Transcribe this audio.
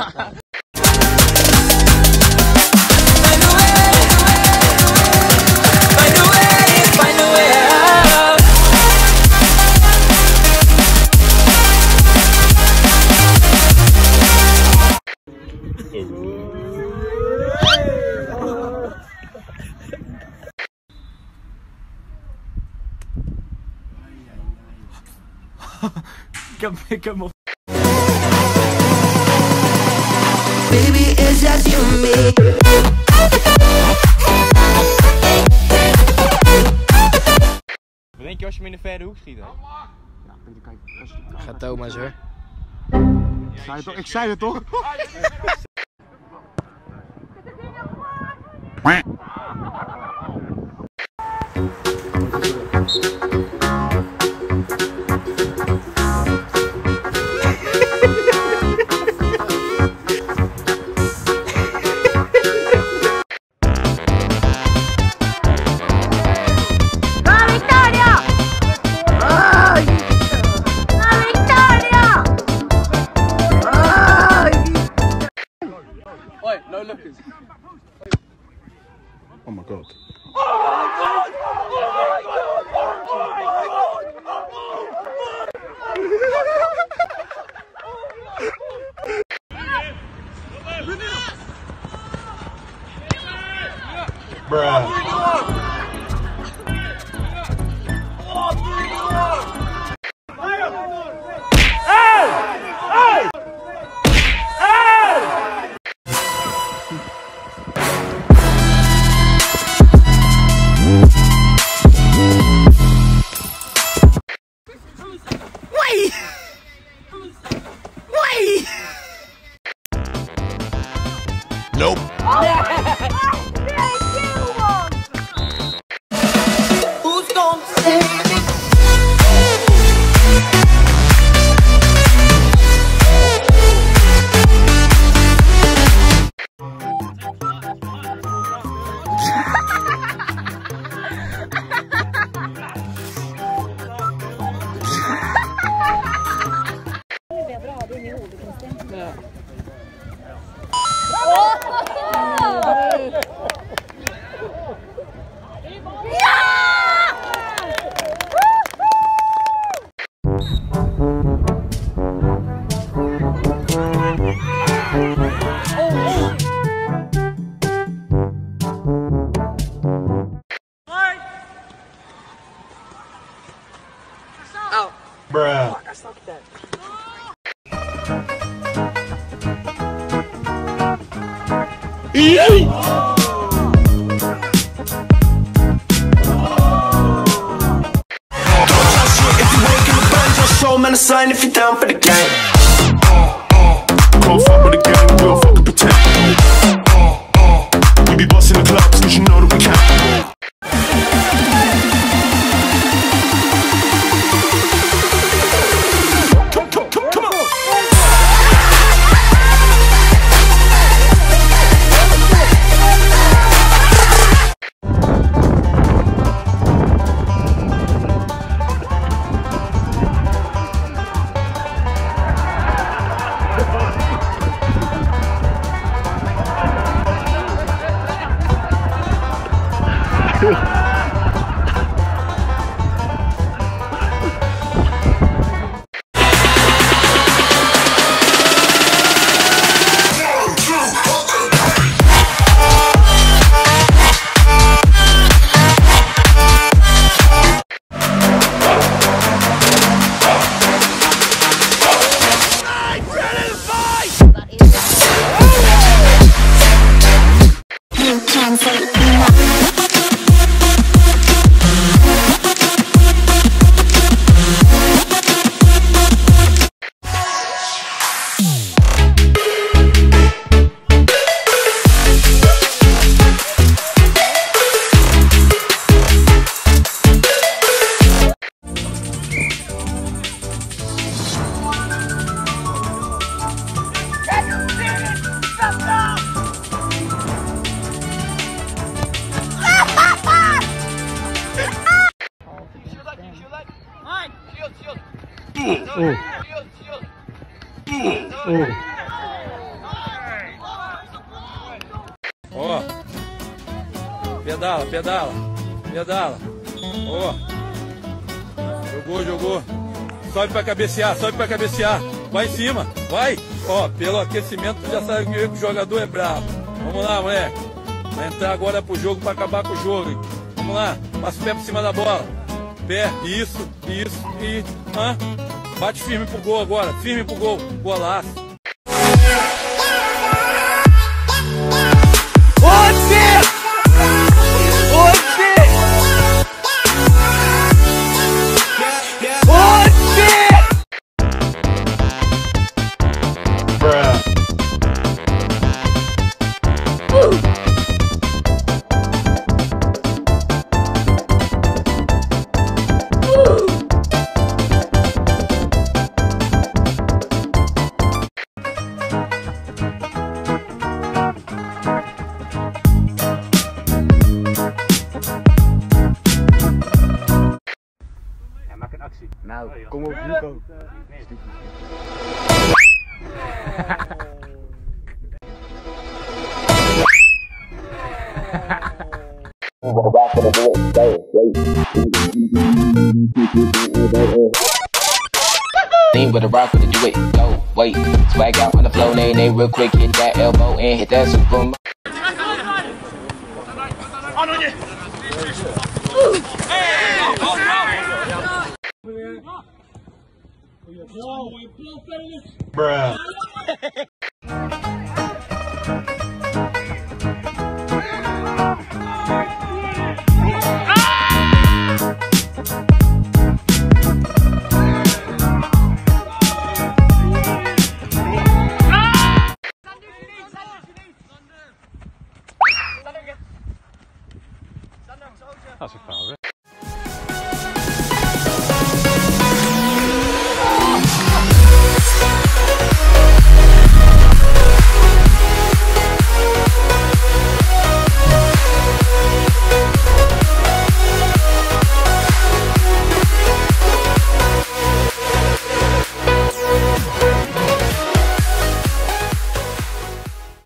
Come on. Baby, it's just you and me. Wat denk je als je hem in de verre hoek schiet? Hè? Gaat Thomas hoor. Ik zei het toch? Oh my god. Bruh. Nope. Who's gonna save me? Bruh. I sucked that. Man, a sign if you're down for the game. Can't fuck with the gang, we'll fucking pretend. We be bossing the clubs, cause you know that we can. Come on. Pedala, pedala. Pedala. Ó. Jogou, jogou. Sobe pra cabecear, sobe pra cabecear. Vai em cima, vai. Ó, pelo aquecimento tu já sabe que o jogador é bravo. Vamos lá, moleque. Vai entrar agora pro jogo pra acabar com o jogo. Hein? Vamos lá, passa o pé por cima da bola. Pé, isso, e... Bate firme pro gol agora, firme pro gol. Golaço. Nou, kom op, Nico. With a rock with a do it, go, wait, swag out on the flow, nay, real quick, hit that elbow and hit that super. Bruh. Als ik